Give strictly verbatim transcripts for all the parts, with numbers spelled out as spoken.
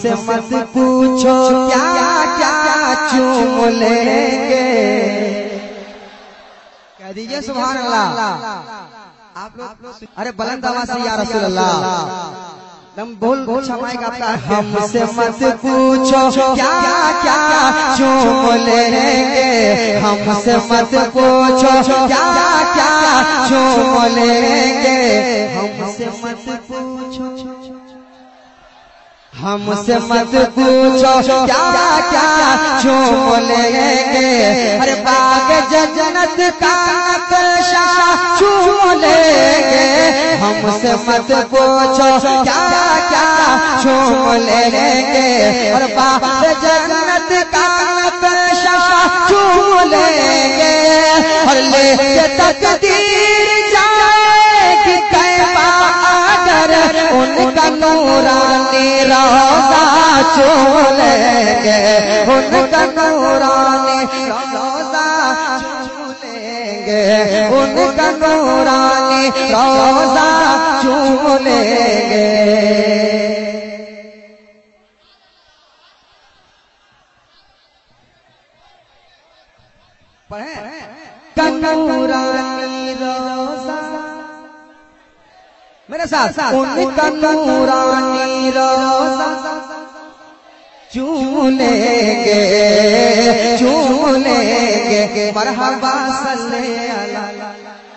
سے مت پوچھو کیا کیا چوم لیں گے. کہہ دیجئے سبحان اللہ. آپ لوگ ارے بلند آواز سے یا رسول اللہ. تم بول بول سمائے گا آپ کا. ہم سے مت پوچھو کیا کیا چوم لیں گے. ہم سے مت پوچھو کیا کیا چوم لیں گے. ہم سے مت پوچھو ہم سے مت پوچھو کیا کیا چوم لیں گے. ہر باغ جنت کا نقشہ چوم لیں گے. ہم سے مت پوچھو کیا کیا چوم لیں گے. ہر باغ جنت کا نقشہ چوم لیں گے. ہر لے کے تقدیر جائے گی طیبہ اگر ان کا نورانی روضہ چوم لیں گے. ان کا نورانی روضہ چوم لیں گے. ان کا نورانی روضہ چوم لیں گے. پڑھیں نورانی روضہ میرے ساتھ. ان کا نورانی روضہ چوم لیں گے چوم لیں گے. مرحبا صلی اللہ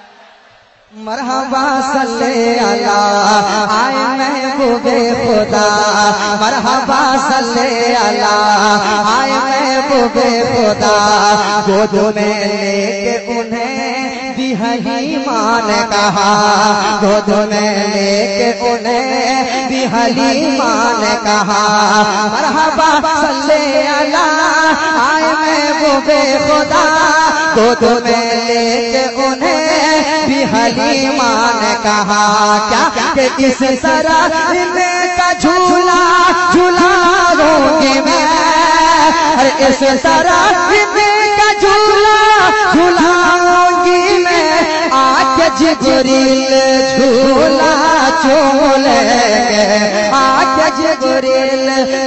مرحبا صلی اللہ آئے محبوب خدا. مرحبا صلی اللہ آئے محبوب خدا. گود میں لے کے انہیں بھی حلیمہ نے کہا. گود میں لے کے انہیں بھی حلیمہ نے کہا. مرحبا صلی اللہ آئے محبوب خدا. گود میں لے کے انہیں بھی حلیمہ نے کہا. کیا کہ اس طرح کا جھولا جھولاؤں گی میں. اس طرح کا جھولا جھولاؤں گی میں. آ کے جبریل جھولا چوم لیں گے. آ کے جبریل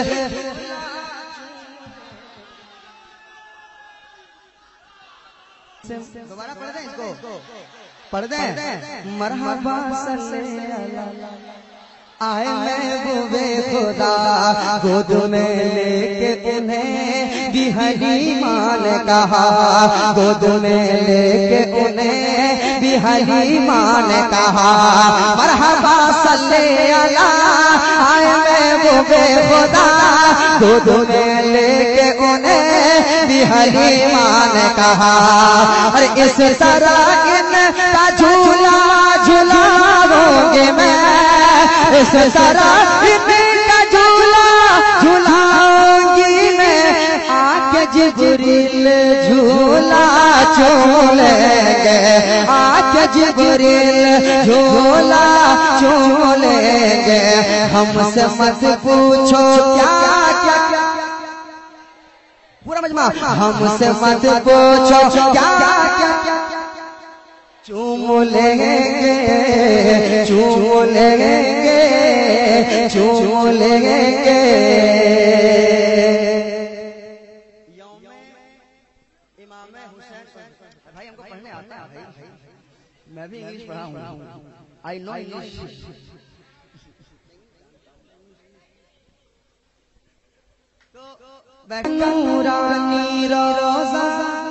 دوبارہ پڑھ دیں اس کو. پڑھ دیں. مرحبا صلی اللہ آئے محبوب خدا. گود میں لے کے انہیں بھی حلیمہ نے کہا. گود میں لے کے انہیں بھی حلیمہ نے کہا. مرحبا صلی اللہ آئے محبوب خدا. گود میں لے کے انہیں بھی حلیمہ نے کہا. اور اس طرح ان کا جھولا جھولاؤں گے میں. اس طرح ان کا جھولا جھولاؤں گی میں. آ کے جبریل جھولا چوم لیں گے. آ کے جبریل جھولا چوم لیں گے. ہم سے مت پوچھو کیا کیا پورا مجمع. ہم سے مت پوچھو کیا کیا چوم لیں گے چوم لیں گے چوم لیں گے. یوم امام حسین. بھائی ہم کو پڑھنے آتا ہے. میں بھی انگلش پڑھا ہوں. I know English. نورانی روضہ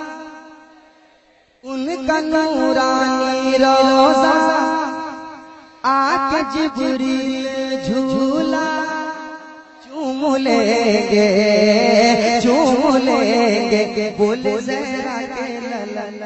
ان کا نورانی روضہ. آ کے جبریل جھولا چوم لیں گے چوم لیں گے. بولے زہرا کے للن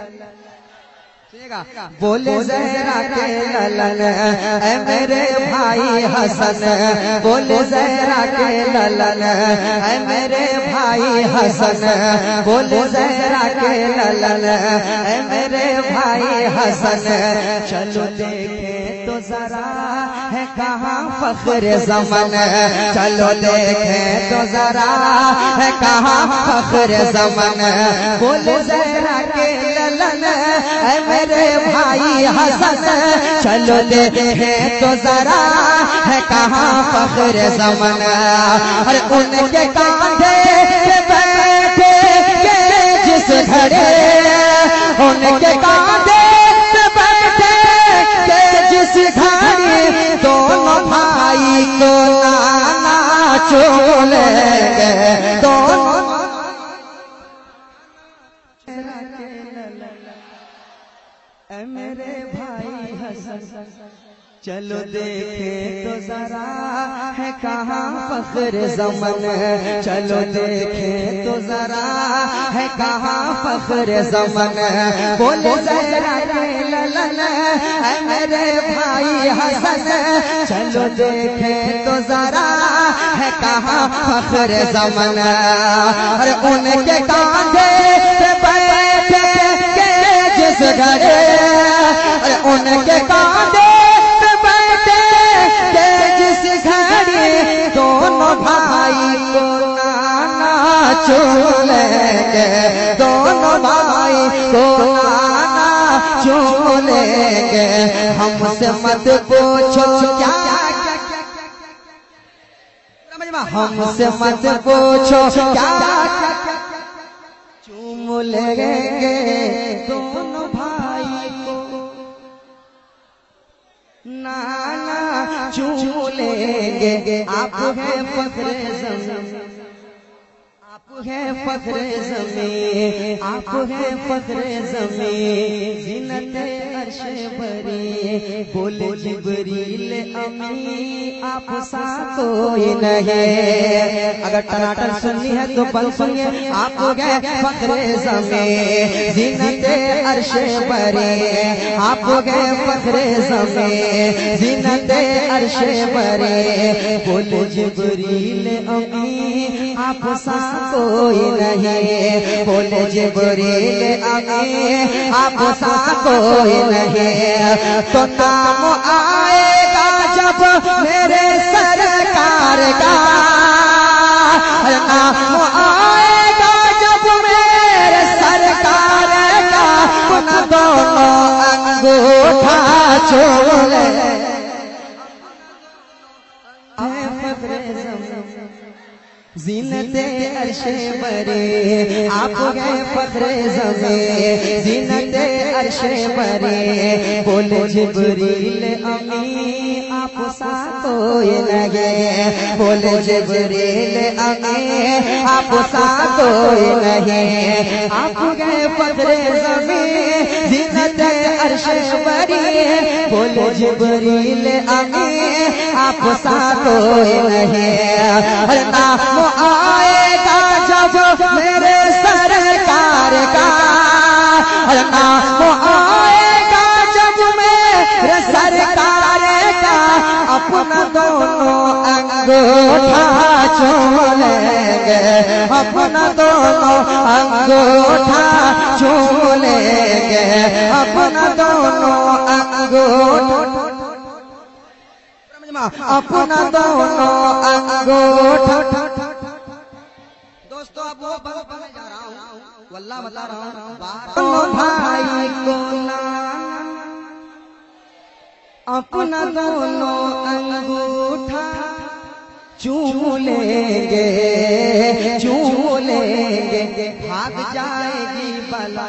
بولے زہرا کے للن اے میرے بھائی حسن. بولے زہرا کے للن اے میرے بھائی حسن. بولے زہرا کے للن اے میرے بھائی حسن. چلو دیکھیں دیکھیں تو ذرا ہے کہاں فخر زمن، چلو دیکھیں تو ذرا ہے کہاں فخر زمن، بول زہرا کے للن اے میرے بھائی حسن، چلو دیکھیں تو ذرا ہے کہاں فخر زمن، اور ان کے کاندھے پہ بیٹھے کے جس گھڑے، ان کے کاندھے پہ بیٹھے کے جس گھڑی، دونوں بھائی کو نانا چوم لیں گے، دونوں اے میرے بھائی حسن، چلو دیکھیں تو ذرا ہے کہاں فخر زمن، چلو دیکھیں تو ذرا ہے کہاں فخر زمن، بولے زہرا کے للن اے میرے بھائی حسن، چلو دیکھیں تو ذرا ہے کہاں فخر زمن، اور ان کے کاندھے پہ بیٹھے کے جس گھڑے، اور ان کے کاندھے دونوں بھائی کو نانا چوم لیں گے، دونوں بھائی کو نانا چوم لیں گے، ہم سے مت پوچھو کیا، ہم سے مت پوچھو کیا چوم لیں گے، دونوں بھائی کو نانا چوم لیں گے، آپ ہیں فخر زمین، آپ ہیں فخر زمین، آپ ہیں فخر زمین، زینت عرش بری، بولے جبریل امی آپ سا کوئی نہیں، اگر ٹناٹن سننی ہے تو بل سنیے، آپ ہیں فخر زمین، زینت عرش بری، آپ ہیں فخر زمین، زینت عرش بری، بولے جبریل امی آپ سا کوئی نہیں، بولے جبریل امی آپ سا کوئی نہیں، تو نام آئے گا جب میرے سرکار کا، نام آئے گا جب میرے سرکار کا، ان دونوں انگوٹھا چوم لیں زینت عرش بری، آپ گئے فخر زمین، زینت عرش بری، بولے جبریل امی آپ سا کوئی نہیں، بولے جبریل امی آپ سا کوئی نہیں، آپ گئے فخر زمین، زینت عرش بری، بولے جبریل امی آپ سا کوئی نہیں، ہر نام آئے گا جب میرے سرکار کا، ہر نام آئے گا جب میرے سرکار کا، اپنا دونوں انگوٹھا چوم لیں گے، اپنا دونوں انگوٹھا چوم لیں گے، اپنا دونوں انگوٹھا، اپنا دونوں انگوٹھا، دوستو اب وہ بات بنے جا رہا ہوں، واللہ بتا رہا ہوں، بھائی کو اپنا دونوں انگوٹھا چوم لیں گے، چوم لیں گے، بھاگ جائے گی بلا،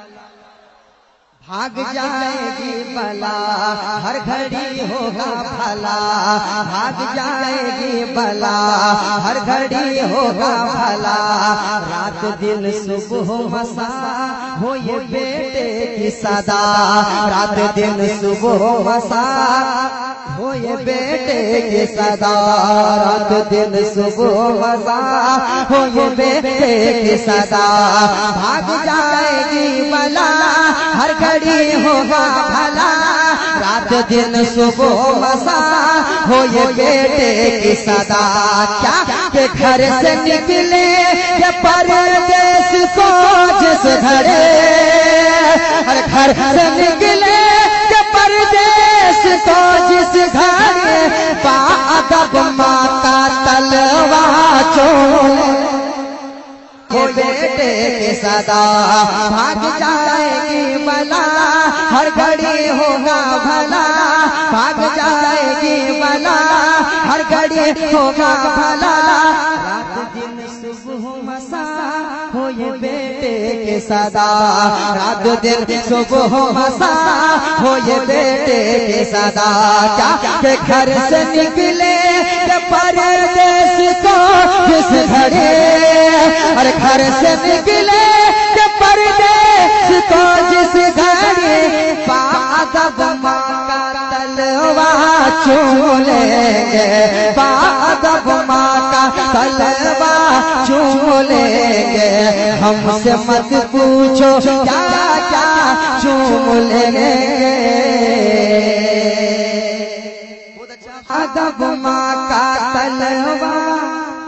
بھاگ جائے گی بلا، ہر گھڑی ہوگا بھلا، بھاگ جائے گی بلا، ہر گھڑی ہوگا بھلا، رات دن صبح مساء ہو یہ بیٹے کی صدا، رات دن صبح مساء ہو یہ بیٹے کی صدا، رات دن صبح مساء ہو یہ بیٹے کی صدا، بھاگ جائے گی بلا، ہر گھڑی ہوگا بھلا، رات دن صبح مساء ہو یہ بیٹے کی صدا، کیا کہ گھر سے نکلے کہ پردیس کو جس گھڑے، ہر گھر سے نکلے کہ پردیس کے صدا بھاگ جائے گی بلا ہر گھڑی ہوگا بھلا بھاگ جائے گی بلا ہر گھڑی ہوگا بھلا رات دن صبح مسا ہو یہ بیٹے کے صدا رات دن صبح مسا ہو یہ بیٹے کے صدا کیا کہ گھر سے نکلے کہ پردیس کو جس گھڑی اور گھر سے نکلے کہ پردیس کو جس گھڑی بادب ماں کا تلوار چوم لیں گے بادب ماں کا تلوار چوم لیں گے ہم سے مت پوچھو کیا کیا چوم لیں گے ادب ماں کا تلوار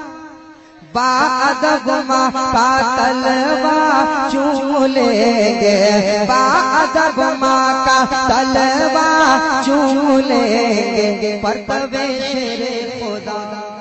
بادب ماں کا تلوار چوم لیں گے بادب ماں کا تلوار چوم لیں گے پرتو شیر خدا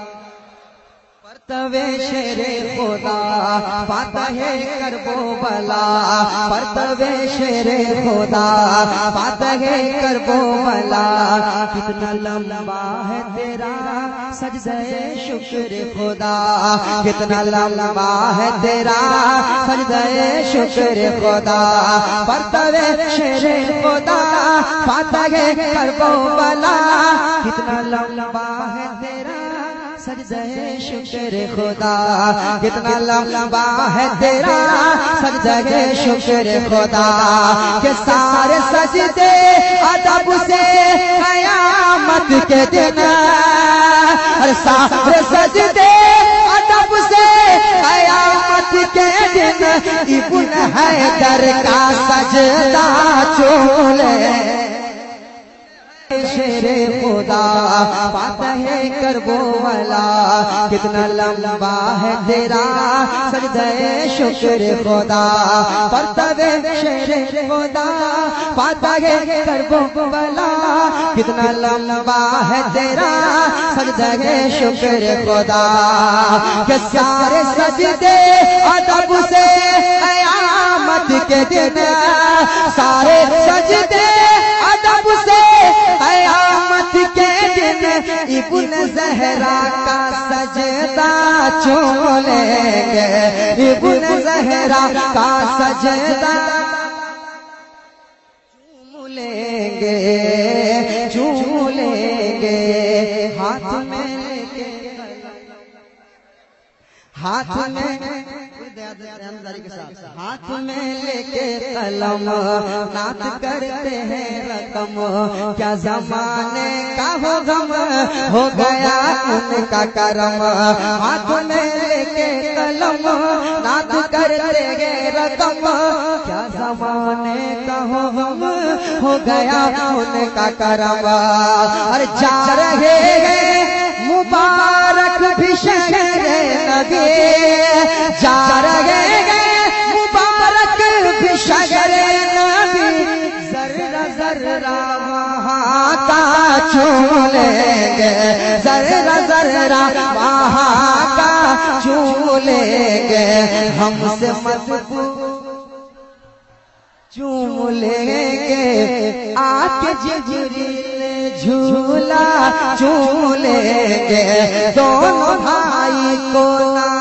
پرتو شیر خدا فاتح کرب و بلا پرتو شیر خدا فاتح کرب و بلا کتنا لمبا ہے تیرا سجدہ شکر خدا کتنا لمبا ہے تیرا سجدہ شکر خدا پرتو شیر خدا فاتح کرب و بلا کتنا لمبا ہے تیرا سجدہ شکر خدا کتنا لمبا ہے تیرا سجدہ شکر خدا کہ سارے سجدے ادب سے قیامت کے دن اور سارے سجدے ادب سے قیامت کے دن ابن حیدر کا سجدہ چولے شیر خدا فاتح کرب و بلا کتنا لمبا ہے تیرا سجدہ شکر خدا پرتو شیر خدا فاتح کرب و بلا کتنا لمبا ہے تیرا سجدہ شکر خدا کہ سارے سجدے ادب سے قیامت کے دن سارے سجدے ادب سے قیامت کے دن ابن زہرا کا سجدہ چوم لیں گے ابن زہرا کا سجدہ چوم لیں گے چوم لیں گے ہاتھ میں لے کے ہاتھ میں ہاتھ میں لے کے قلم نعت کرتے ہیں رقم کیا زمانے کا ہو غم ہو گیا ان کا کرم ہاتھ میں لے کے قلم نعت کرتے ہیں رقم کیا زمانے کا ہو غم ہو گیا ان کا کرم اور جا رہے ہیں مبارک بھی شہر نبی جا رہے ہیں مبارک بھی شہر نبی ذرہ ذرہ وہاں کا چوم لیں گے ذرہ ذرہ وہاں کا چوم لیں گے ہم سے مت چوم لیں گے آ کے جبریل جھولا چوم لیں گے دونوں بھائی کو